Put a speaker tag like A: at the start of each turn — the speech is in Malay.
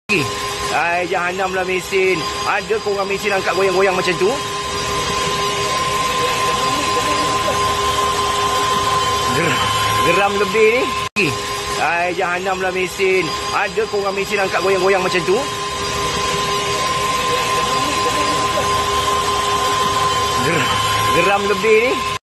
A: Jahanam lah mesin. Ada korang mesin angkat goyang-goyang macam tu? Geram lebih ni. Jahanam lah mesin. Ada korang mesin angkat goyang-goyang macam tu? Geram lebih ni.